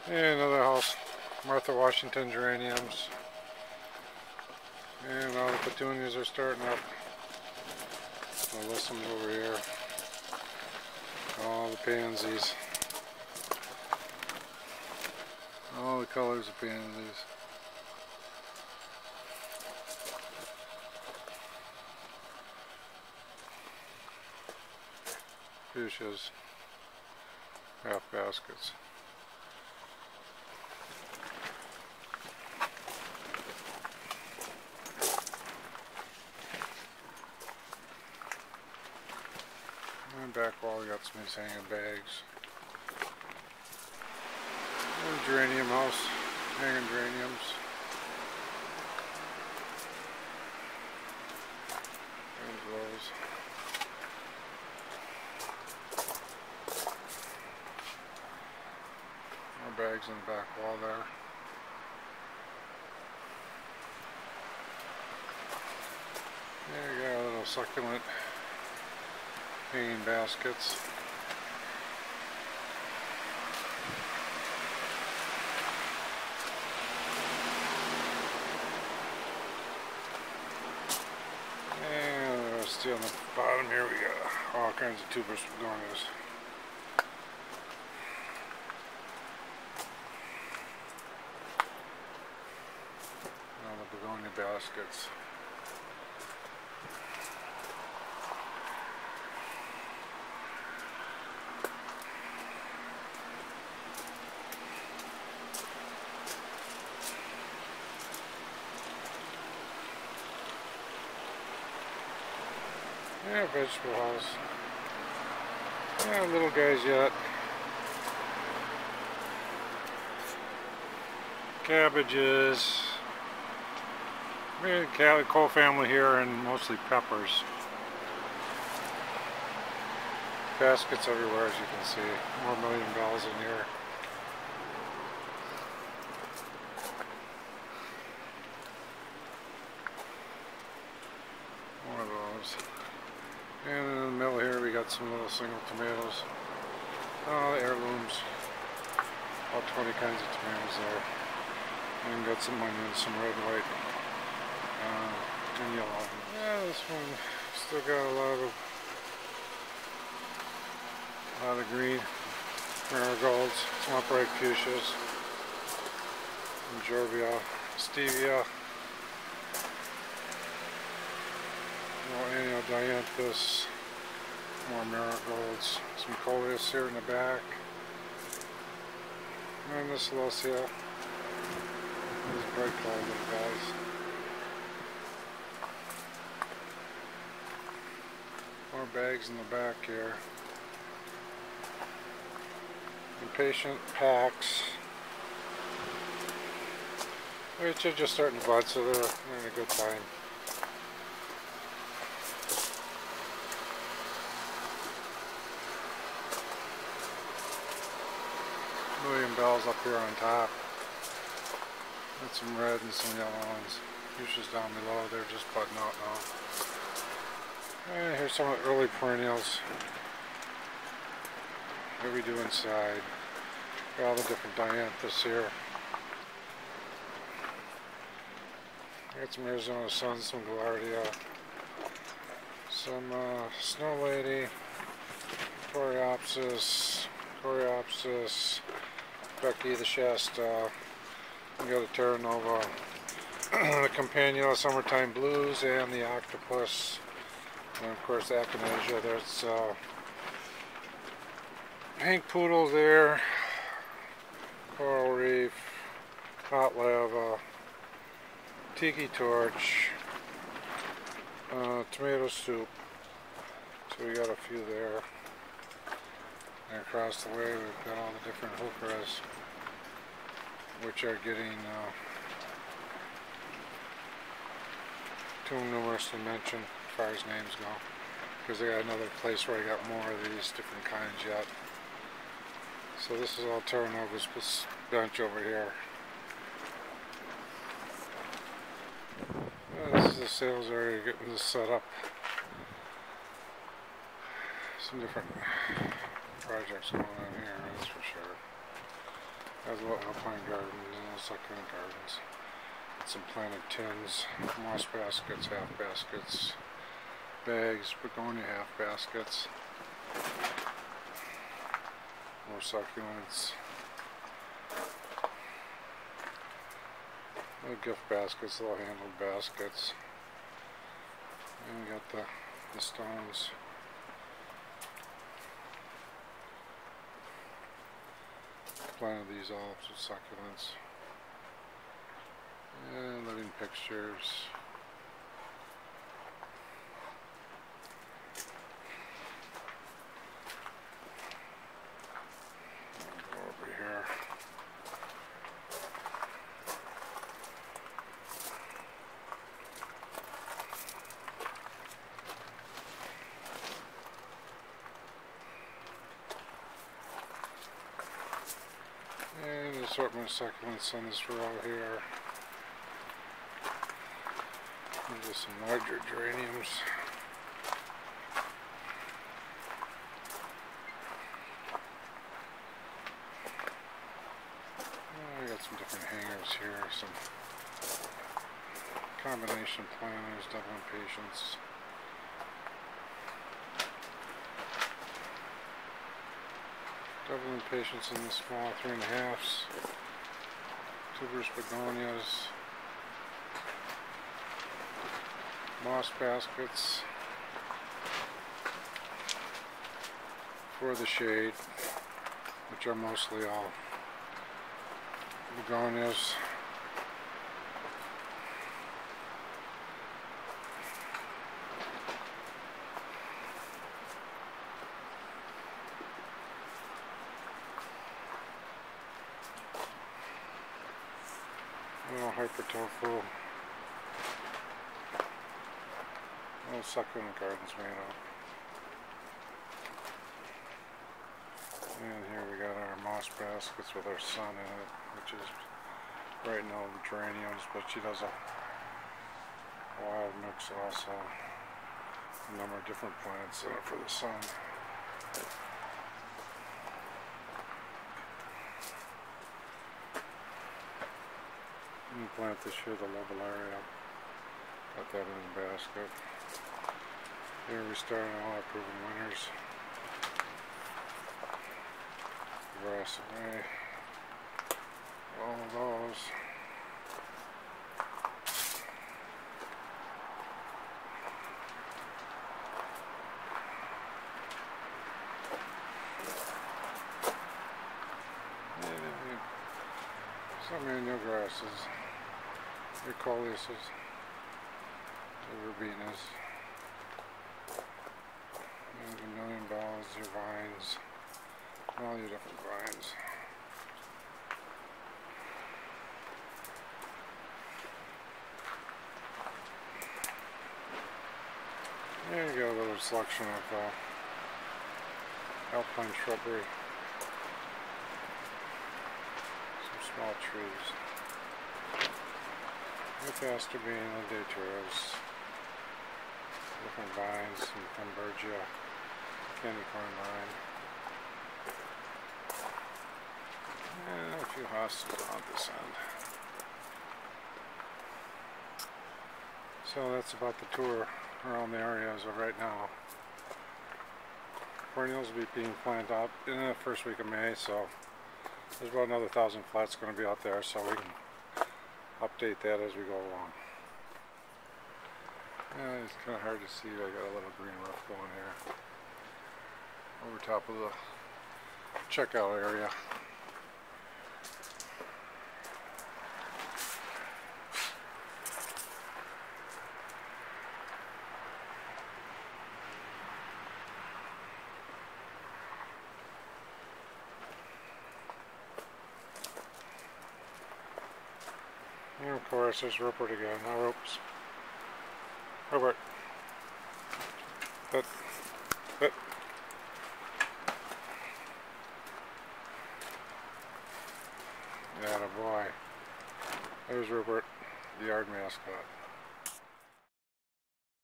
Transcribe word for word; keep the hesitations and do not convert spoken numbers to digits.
And another house, Martha Washington geraniums. And all the petunias are starting up. The listums over here. All the pansies. All the colors of pansies. Fuchsias. Half baskets. And back wall, we got some of these hanging bags. And geranium house, hanging geraniums. And those. More bags in the back wall there. There you got a little succulent hanging baskets. And still on the bottom here we got all kinds of tubers begonias. All the begonia baskets. Yeah, vegetable house. Yeah, little guys yet. Cabbages. Maybe Calico family here and mostly peppers. Baskets everywhere as you can see. More million bells in here. One of those. And in the middle here we got some little single tomatoes. Oh, the heirlooms. About twenty kinds of tomatoes there. And got some onions, some red, white, uh, and yellow. Yeah, this one still got a lot of a lot of green marigolds, some upright fuchsias, and Georgia, stevia. More annual dianthus, more marigolds, some coleus here in the back, and this celosia, these bright colored little guys. More bags in the back here. Impatient packs, which are just starting to bud, so they're, they're in a good time. Million bells up here on top. Got some red and some yellow ones. Fuchsias down below, they're just budding out now. And here's some of the early perennials. What we do inside. Got all the different dianthus here. Got some Arizona Sun, some Gaillardia, some uh, Snow Lady, Coreopsis, Coreopsis, Becky the Shasta, we got a Terra Nova, the Campanula Summertime Blues, and the Octopus, and of course the Echinacea. There's uh, Pink Poodle there, Coral Reef, Hot Lava, Tiki Torch, uh, Tomato Soup, so we got a few there. And across the way we've got all the different heucheras, which are getting uh, too numerous to mention as far as names go, because I got another place where I got more of these different kinds yet. So this is all Terra Nova's bench over here. Uh, this is the sales area, getting this set up. Some different projects going on here, that's for sure. Has a little alpine garden and little succulent gardens. Some planted tins, moss baskets, half baskets, bags, begonia half baskets, more succulents, little gift baskets, little handled baskets, and we got the, the stones. Planted these olives with succulents. And living pictures. I'll go over here. And an assortment of succulents on this row here. These are some larger geraniums. Oh, I got some different hangers here, some combination planters, double impatiens. Double impatiens in the small three and a halfs. Tuberous begonias. Moss baskets for the shade, which are mostly all begonias. Little hyper tofu. Little succulent gardens made up. And here we got our moss baskets with our sun in it, which is right now the geraniums, but she does a wild mix also. A number of different plants in it for the sun. And plant this year, the Lobellaria. Got that in the basket. Here we start on all our proven winners. Grass away. All of those. And some annual grasses. Your coleuses. Your verbenas. And a million balls, your vines, all your different vines. There you go, a little selection of uh, alpine shrubbery. Some small trees. With Aster Bean and Daturas. Different vines, some Thunbergia. Candy corn vine, and a few hostas on this end. So that's about the tour around the area as of right now. Perennials will be being planted out in the first week of May, so there's about another thousand flats going to be out there, so we can update that as we go along. Yeah, it's kind of hard to see. I got a little green roof going here over top of the checkout area. And of course there's Rupert again. Oh, oops. Rupert. But, but. Atta boy. There's Rupert, the yard mascot.